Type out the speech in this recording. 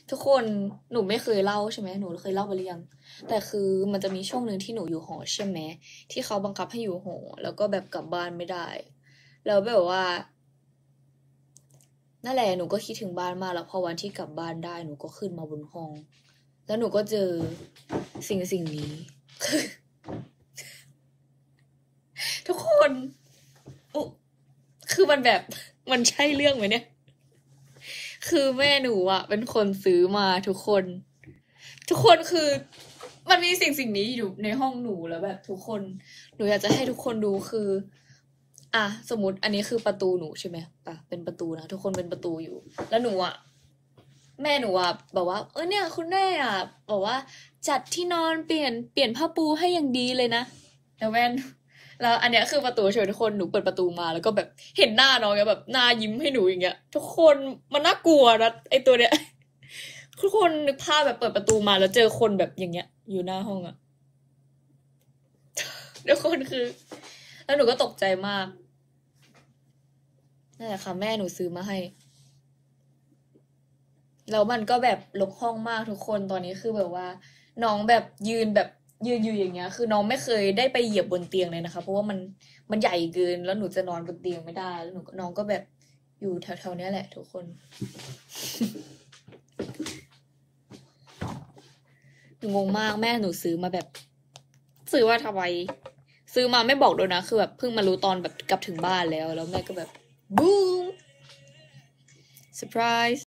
ทุกคนหนูไม่เคยเล่าใช่ไหมหนูเคยเล่าไปหรือยังแต่คือมันจะมีช่วงหนึ่งที่หนูอยู่หอใช่ไหมที่เขาบังคับให้อยู่หอแล้วก็แบบกลับบ้านไม่ได้แล้วแบบว่านั่นแหละหนูก็คิดถึงบ้านมากแล้วพอวันที่กลับบ้านได้หนูก็ขึ้นมาบนห้องแล้วหนูก็เจอสิ่งนี้ ทุกคนอุ๊คือมันแบบมันใช่เรื่องไหมเนี่ยคือแม่หนูอะเป็นคนซื้อมาทุกคนคือมันมีสิ่งนี้อยู่ในห้องหนูแล้วแบบทุกคนหนูอยากจะให้ทุกคนดูคืออ่ะสมมติอันนี้คือประตูหนูใช่ไหมป่ะเป็นประตูนะทุกคนเป็นประตูอยู่แล้วหนูอะแม่หนูอะบอกว่าเนี่ยคุณแม่อะบอกว่าจัดที่นอนเปลี่ยนผ้าปูให้อย่างดีเลยนะแล้วแม่แล้วอันเนี้ยคือประตูใช่ไหมทุกคนหนูเปิดประตูมาแล้วก็แบบเห็นหน้าน้องแบบหน้ายิ้มให้หนูอย่างเงี้ยทุกคนมันน่ากลัวนะไอตัวเนี้ย ทุกคนนึกภาพแบบเปิดประตูมาแล้วเจอคนแบบอย่างเงี้ยอยู่หน้าห้องอะทุกคนคือแล้วหนูก็ตกใจมากนั่นแหละค่ะแม่หนูซื้อมาให้แล้วมันก็แบบรกห้องมากทุกคนตอนนี้คือแบบว่าน้องแบบยืนอยู่อย่างเงี้ยคือน้องไม่เคยได้ไปเหยียบบนเตียงเลยนะคะเพราะว่ามันใหญ่เกินแล้วหนูจะนอนบนเตียงไม่ได้แล้วน้องก็แบบอยู่แถวๆนี้แหละทุกคนหนูงงมากแม่หนูซื้อมาแบบซื้อว่าทำไมซื้อมาไม่บอกด้วยนะคือแบบเพิ่งมารู้ตอนแบบกลับถึงบ้านแล้วแม่ก็แบบบูมเซอร์ไพรส์